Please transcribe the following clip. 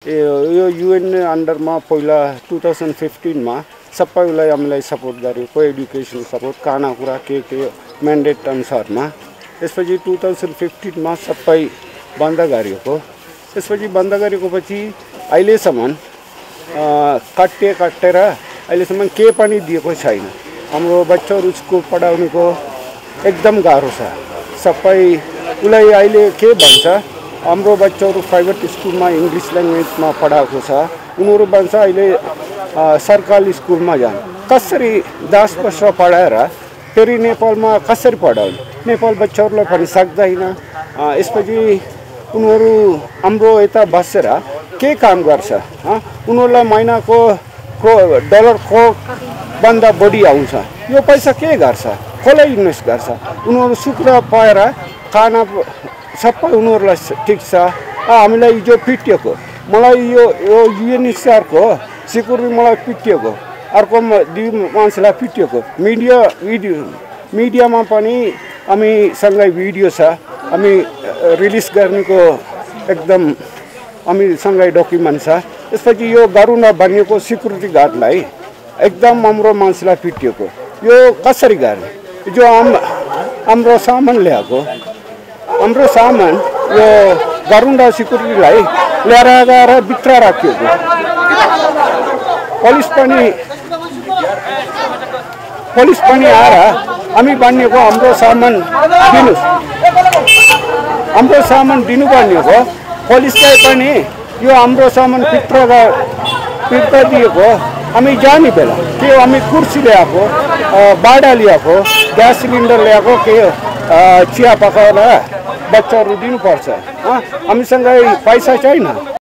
यो युएन अन्डरमा पहिला 2015 मा सबैलाई हामीलाई सपोर्ट गरेको एजुकेसन सपोर्ट खानेकुरा के म्यान्डेट अनुसारमा। त्यसपछि 2015 मा सबै बन्द गरिएको। त्यसपछि बन्द गरेपछि अहिलेसम्म काटेर अहिलेसम्म के पनि दिएको छैन। हाम्रो बच्चाहरू स्कुल पढाउनुको एकदम गाह्रो छ। सबै उलाई अहिले के भन्छ, हाम्रो बच्चाहरू प्राइभेट स्कुलमा इङ्ग्लिस ल्याङ्ग्वेजमा पढाएको छ, उनीहरू भन्छ अहिले सरकारी स्कुलमा जानु। कसरी 10 वर्ष पढाएर फेरि नेपालमा कसरी पढाउने? नेपाल बच्चाहरूलाई पनि सक्दैन। यसपछि उनीहरू हाम्रो यता बसेर के काम गर्छ? उनीहरूलाई महिनाको डलरको भन्दा बढी आउँछ। यो पैसा के गर्छ? कसलाई इन्भेस्ट गर्छ? उनीहरू सुक्र पाएर खाना सबै उनीहरूलाई ठिक छ। हामीलाई जो पिटिएको, मलाई यो युएनएचसिआरको सिक्युरिटी मलाई पिटिएको, अर्को मान्छेलाई पिटिएको मिडियामा पनि हामीसँगै भिडियो छ। हामी रिलिज गर्नेको एकदम हामीसँगै डकुमेन्ट छ। त्यसपछि यो गरुना बनिएको सिक्युरिटी गार्डलाई एकदम हाम्रो मान्छेलाई पिटिएको। यो कसरी गर्ने? जो हाम्रो सामान ल्याएको, हाम्रो सामान यो गरुन्डा सिक्युरिटीलाई ल्याएर गएर भित्र राखिएको। पुलिस पनि आएर हामी भनिएको हाम्रो सामान दिनुहोस्, हाम्रो सामान दिनु भनिएको। पुलिसलाई पनि यो हाम्रो सामान भित्र दिएको। हामी जाने बेला के हामी कुर्सी ल्याएको, बाडा ल्याएको, ग्यास सिलिन्डर ल्याएको, के चिया पकाएर बच्चाहरू दिनुपर्छ। हामीसँग पैसा छैन।